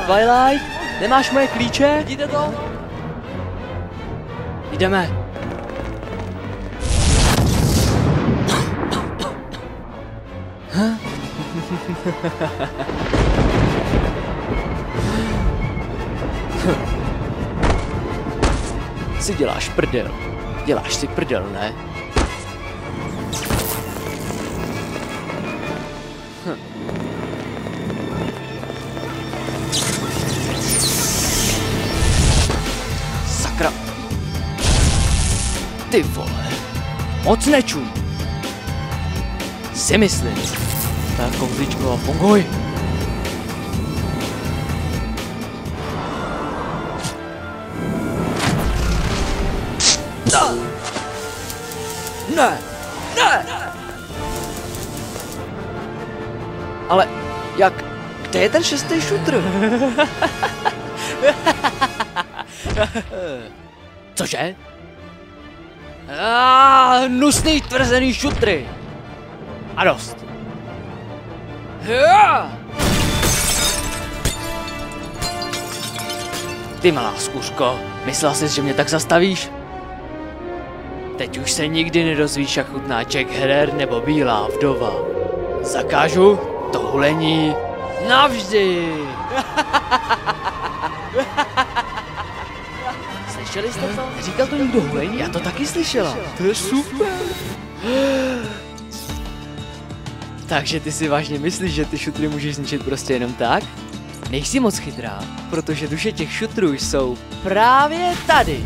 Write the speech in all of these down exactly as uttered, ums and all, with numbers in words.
Twilight? Nemáš moje klíče? Vidíte to? Jdeme. Huh? Si děláš prdel. Děláš si prdel, ne? Hm. Sakra. Ty vole. Moc nečum. Si myslím. Tak kouzličko a funguj. Ne, ne! Ale jak? Kde je ten šestý šutr? Cože? Ah, hnusný tvrzený šutry! A dost. Ty malá zkuřko, myslela jsi, že mě tak zastavíš? Teď už se nikdy nedozvíš, jak chutná Jack Herer nebo Bílá vdova. Zakážu to hulení navždy. Slyšeli jste to? Říkal to někdo hulení? Já to taky slyšela. To je super. Takže ty si vážně myslíš, že ty šutry můžeš zničit prostě jenom tak? Nejsi moc chytrá, protože duše těch šutrů jsou právě tady.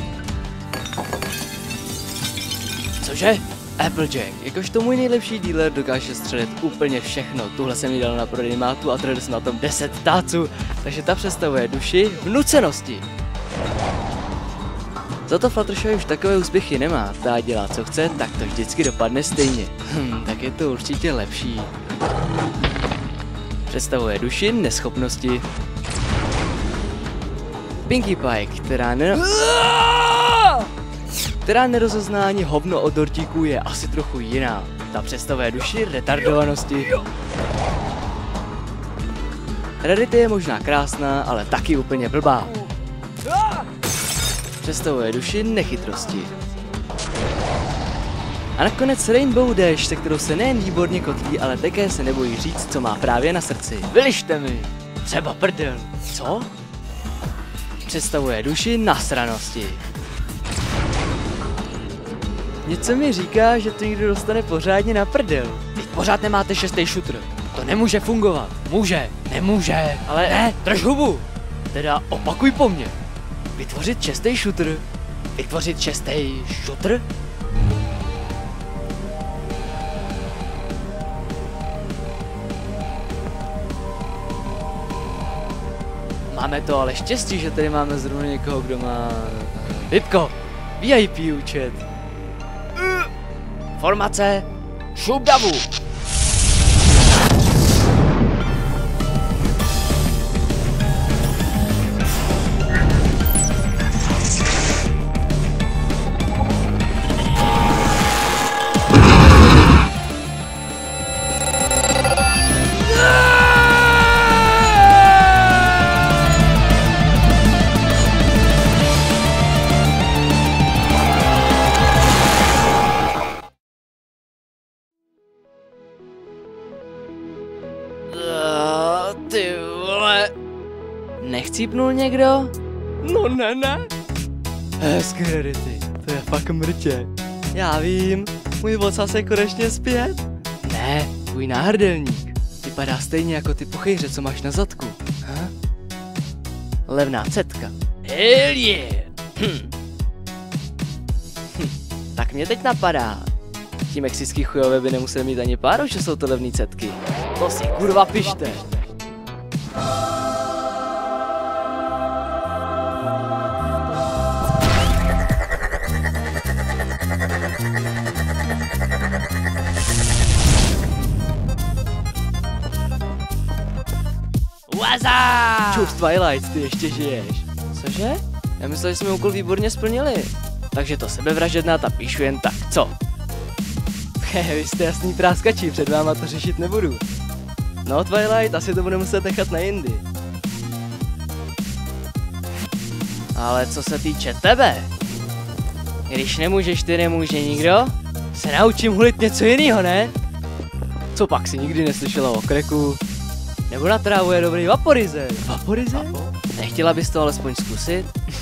Cože? Applejack, jakožto můj nejlepší dealer dokáže střelit úplně všechno. Tuhle jsem jí dal na prodej mátu a tradil jsem na tom deset táců, takže ta představuje duši v nucenosti. Za to Fluttershy už takové úspěchy nemá, ta dělá co chce, tak to vždycky dopadne stejně. Hm, tak je to určitě lepší. Představuje duši neschopnosti. Pinkie Pie, která ne... která nerozozná ani hovno od dortíků, je asi trochu jiná. Ta představuje duši retardovanosti. Rarity je možná krásná, ale taky úplně blbá. Představuje duši nechytrosti. A nakonec Rainbow Dash, se kterou se nejen výborně kotlí, ale také se nebojí říct, co má právě na srdci. Vylište mi! Třeba prdel. Co? Představuje duši nasranosti. Něco mi říká, že to někdo dostane pořádně na prdel. Teď pořád nemáte šestý šutr. To nemůže fungovat. Může, nemůže. Ale ne, drž hubu. Teda opakuj po mně. Vytvořit šestý šutr. Vytvořit šestý šutr? Máme to ale štěstí, že tady máme zrovna někoho, kdo má... Vypko, V I P účet. Formace, šup davu. Ty vole. Nechcípnul někdo? No ne, ne. Hezky, Rarity, to je fakt mrtě. Já vím, můj vocas je konečně zpět. Ne, tvůj náhrdelník. Vypadá stejně jako ty puchejře, co máš na zadku. Ha? Levná cetka. Hell yeah. Hm. Hm. Tak mě teď napadá. Ti mexický chujové by nemuseli mít ani páru, že jsou to levný cetky. To si kurva pište. Waza! Čus Twilight, ty ještě žiješ. Cože? Já myslel, že jsme úkol výborně splnili. Takže to sebevražedná ta píšu jen tak, co? Hehe, vy jste jasný práskači, před váma to řešit nebudu. No Twilight, asi to budu muset nechat na jindy. Ale co se týče tebe, když nemůžeš ty, nemůže nikdo, se naučím hulit něco jiného, ne? Co pak si nikdy neslyšela o kreku? Nebo na trávu je dobrý vaporizer. Vaporizer? Nechtěla bys to alespoň zkusit?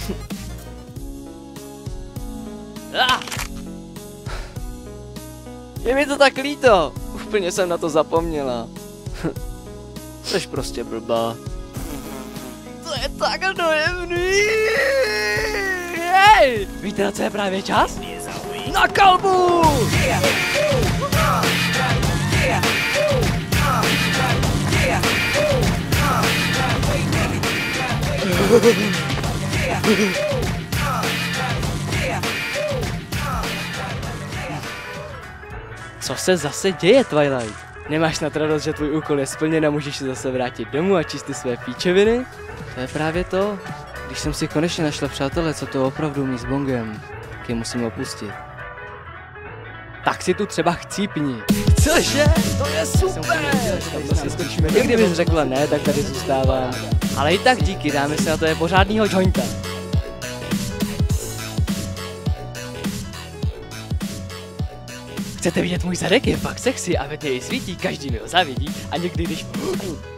Ah! Je mi to tak líto. Úplně jsem na to zapomněla. Což prostě blbá. To je tak dojemný. Hej! Víte, na co je právě čas? Na kalbu! Co se zase děje, Twilight? Nemáš snad radost, že tvůj úkol je splněn a můžeš se zase vrátit domů a číst ty své píčeviny? To je právě to. Když jsem si konečně našla přátele, co to opravdu umí s bongem, tak je musím opustit. Tak si tu třeba chcípni. Cože? To je super! Někdy bys řekla ne, tak tady zůstávám. Ale i tak díky, dáme se na to je pořádnýho jointa. Chcete vidět můj zadek? Je fakt sexy a ve tě i svítí, každý mi ho zavidí a někdy když...